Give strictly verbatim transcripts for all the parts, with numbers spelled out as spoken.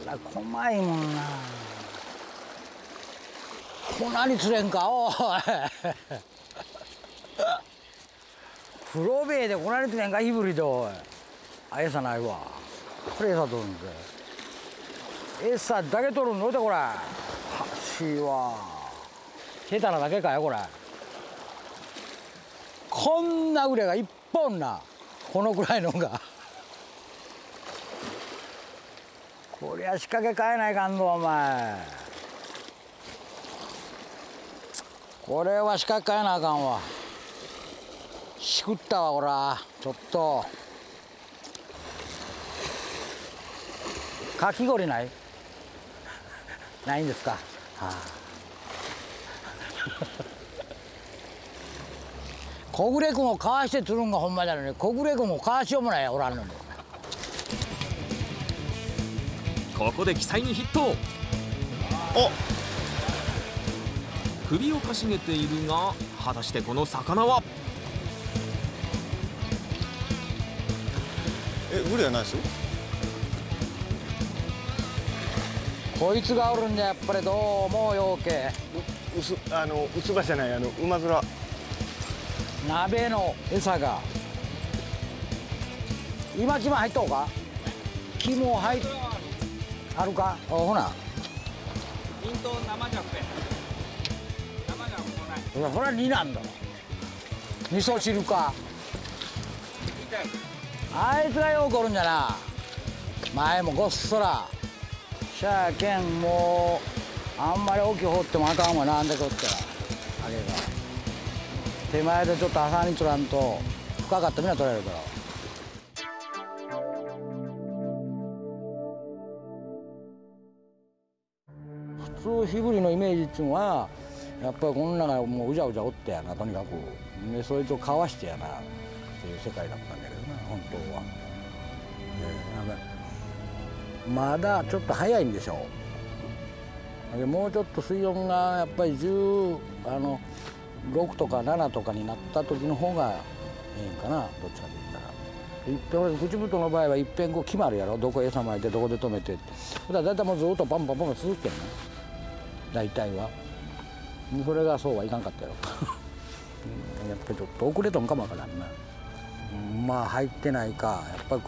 らこまいもんな。こんなに釣れんかおい黒ベエでこんなに釣れんかヒブリでおい。あ、餌ないわ。これ餌取るんで餌だけ取るんどうでこれ。はしいわ。下手なだけかよこれ。こんな腕が一本な、このくらいのがこりゃ仕掛け変えないかんぞお前。これは仕掛け変えなあかんわ。しくったわこら。ちょっとかき氷ないないんですか。はあ小暮君をかわして釣るんがほんまだのに、小暮君もかわしようもないやおらんのに。 ここで奇祭にヒット。 お、 首をかしげているが、果たしてこの魚は。 え、グレはないですよ。 こいつがおるんじゃやっぱりどうもようけ。 う、うす、あの、うつばじゃない、あの、馬面。 鍋の餌が今肝入っとうか。肝入っあるか。あ、ほなミント生じゃくて生じゃこない。 ほらになんだ。味噌汁か。あいつがよう来るんじゃな。前もごっそらしゃあけん、もうあんまり大きい放ってもあかんわ。なんでこったらあれが手前でちょっと挟みつらんと深かったみんな取れるから。普通火振りのイメージっていうのはやっぱりこの中にもううじゃうじゃおってやな、とにかくでそいつをかわしてやなっていう世界だったんだけどな本当は。でまだちょっと早いんでしょう。でもうちょっと水温がやっぱりじゅうあのろくとかななとかになった時の方がええんかな、どっちかと言ったら。いっぺん口太の場合はいっぺんこう決まるやろ、どこ餌まいてどこで止めてって。だから大体もうずっとパンパンパンパン続けんね大体は。それがそうはいかんかったよやっぱりちょっと遅れとんかもわからんな。まあ入ってないかやっぱりこ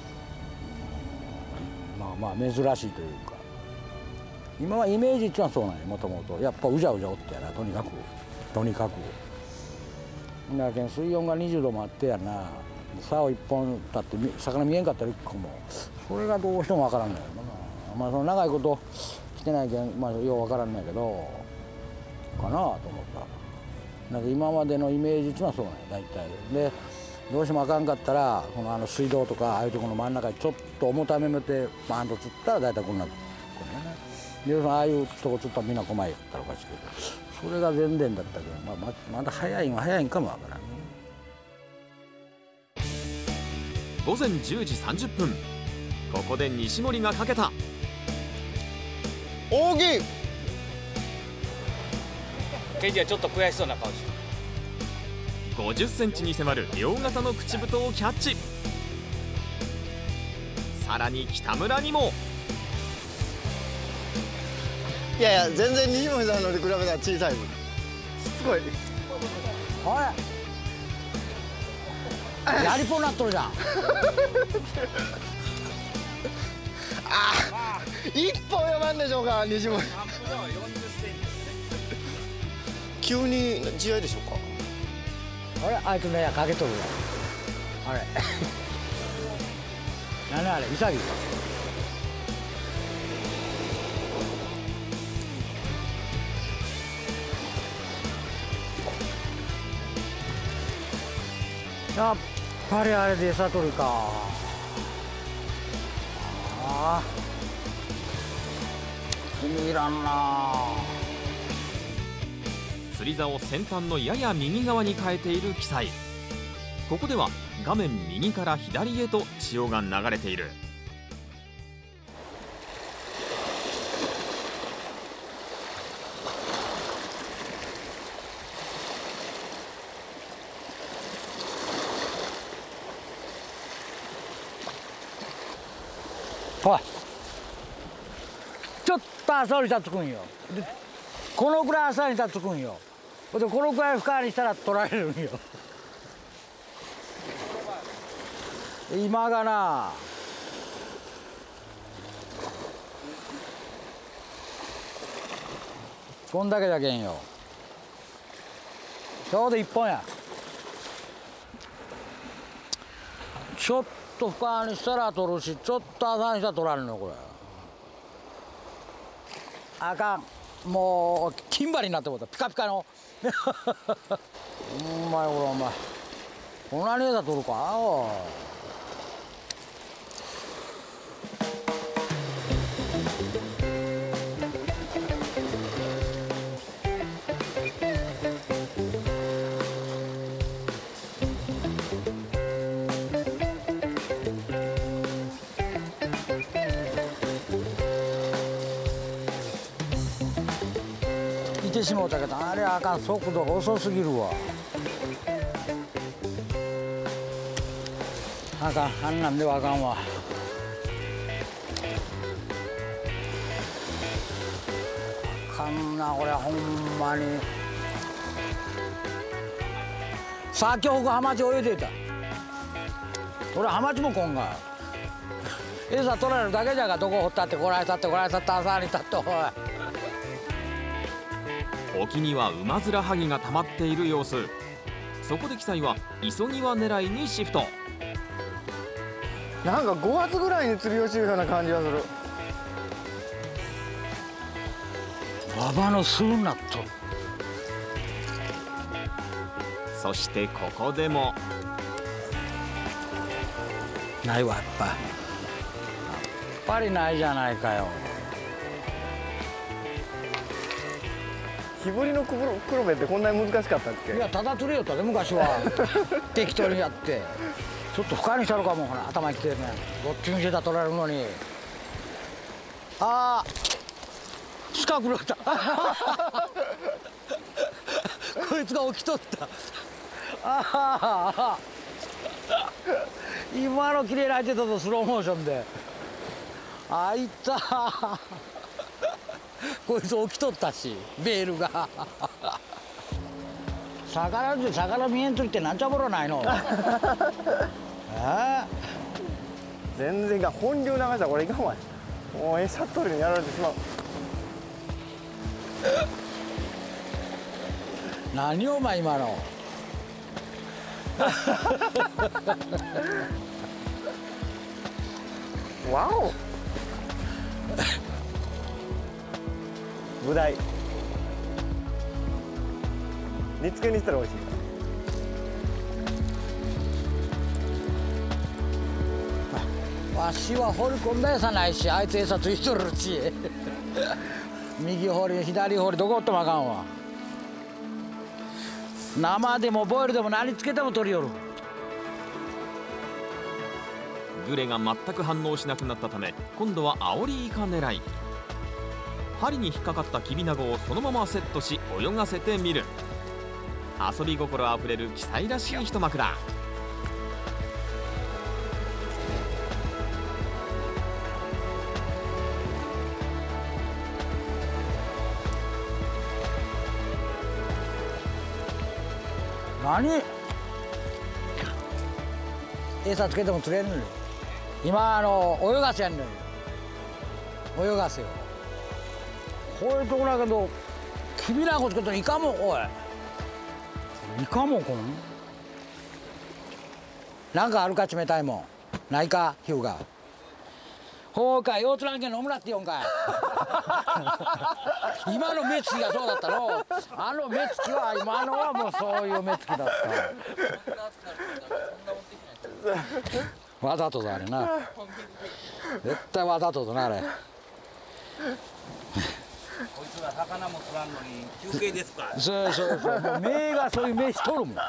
う、まあまあ珍しいというか。今はイメージっていうのはそうなんや、もともとやっぱうじゃうじゃおってやな、とにかくとにかく。だけど水温がにじゅうどもあってやな、竿一本立って魚見えんかったらいっこも、それがどうしてもわからんのやろな。まあその長いことしてないけん、まあようわからんのやけどかなと思った。なんか今までのイメージっていうのはそうなんや大体で。どうしてもあかんかったらこのあの水道とかああいうところの真ん中にちょっと重ためめてバーンと釣ったら大体こんなこんなね。でああいうとこ釣ったらみんなこまいやったらおかしいけど、それが全然だったけど、まあ、ままだ早いんは早いんかもわからんね。 午前じゅうじさんじゅっぷん、ここで西森がかけた。 大きい。 ケンジはちょっと悔しそうな顔してる。 ごじゅっセンチに迫る両型の口太をキャッチ。さらに北村にも。 いやいや、全然西森さんのに比べたら小さい。すごい。 あれやりぽなっとるじゃんあ、一本読まんでしょうか西森。急に試合でしょうか。 あれあいつねかけとるわ。あれ何あれウサギか。やっぱりあれで餌取るか。ああ気に入らんな。 釣り竿先端のやや右側に変えている奇祭。ここでは画面右から左へと潮が流れている。 おいと浅に立つくんよ。でこのくらい浅に立つくんよ。でこのくらい深にしたら取られるんよ。今がなこんだけじゃけんよ。ちょうど一本や。ちょっと深にしたら取るし、ちょっと浅にしたら取られるのこれ。あかん。もう金針になってもうた。ピカピカの。うまいこれお前。こんなに枝取るかおい。いてしもうたけど、あれあかん、速度が遅すぎるわ。あかん、あんなんではあかんわ。あかんなこれほんまに。さっき僕ハマチ泳いでいた。俺ハマチもこんが餌取られるだけじゃが、どこ掘ったってこらえたってこらえたって朝にたっておい。 沖にはウマヅラハギが溜まっている様子。そこでキサイは磯際狙いにシフト。 なんかごがつぐらいに釣りをしようような感じがする。 ババの巣になっとる。 そしてここでもないわやっぱ。やっぱりないじゃないかよ。 木彫りの黒部ってこんなに難しかったっけ？ いやただ釣れよったね昔は。適当にやってちょっと深にしたのかも。ほら頭にきてるね。どっちにしてた取られるのに。ああスカ黒ったこいつが起きとった。ああ今の綺麗に入ってたぞ、スローモーションで。あいったこいつ起きとったし、ベールが魚で魚見えんときってなんちゃぼろないのあ全然が本流流したらこれいかんわ。もう餌取りにやられてしまう。 何お前今のわおブダイ煮付けにしたら美味しい。 わしは放り込んだ餌ないし、あいつ餌ついとるし右放り左放りどこおってもあかんわ。生でもボイルでも何つけても取りよる。 グレが全く反応しなくなったため、今度はアオリイカ狙い。針に引っかかったキビナゴをそのままセットし泳がせてみる。遊び心あふれるキサイらしい一幕だ。 何餌つけても釣れんのよ。今あの泳がせやんのよ。泳がせよ。こういうとこだけどキビナゴつけたらイカもおいイカもこんなんかあるか、冷たいもんないか、ヒューが。ほうか、腰つらんけんのオムラって言うんかい今の目つきがそうだったの。あの目つきは今のはもうそういう目つきだった。わざとだあれな、絶対わざとだなあれ。 こいつら魚も釣らんのに休憩ですか。 そうそうそう、もう目がそういう目しとるもん。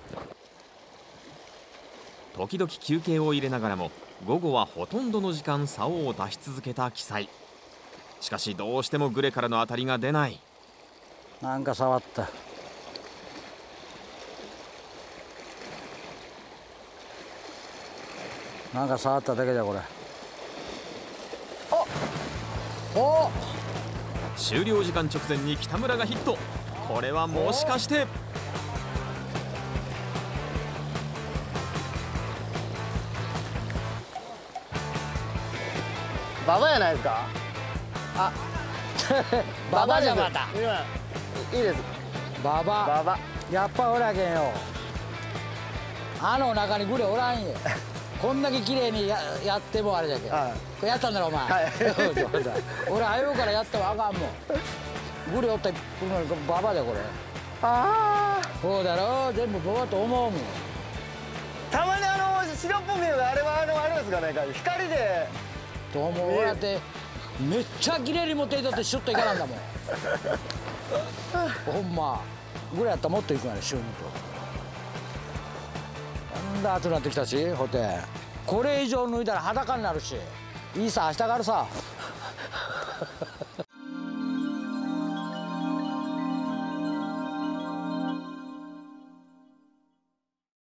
時々休憩を入れながらも午後はほとんどの時間竿を出し続けたキサイ。しかしどうしてもグレからの当たりが出ない。 なんか触った。なんか触っただけじゃこれ。おお終了時間直前に北村がヒット。これはもしかして。 ババやないですか。あババじゃまた。 今いいです。 ババババやっぱおらけんよ。あの中にグレおらんよ。こんだけ綺麗に や, やってもあれだけど、 はい、 これやったんだろお前。はい、俺早うからやったらあかんもん。グレおったらババだよこれ。 ああそうだろ、全部ババと思うもん。 たまにあの白っぽく見えるあれはあのあれですかね、光でと思う。俺だってめっちゃ綺麗に持っていとってシュッといかなんだもん。ほんまぐらいやったらもっといくがね、シュンと。なんだ暑なってきたし、ほてこれ以上脱いだら裸になるし、いいさ、明日からさ。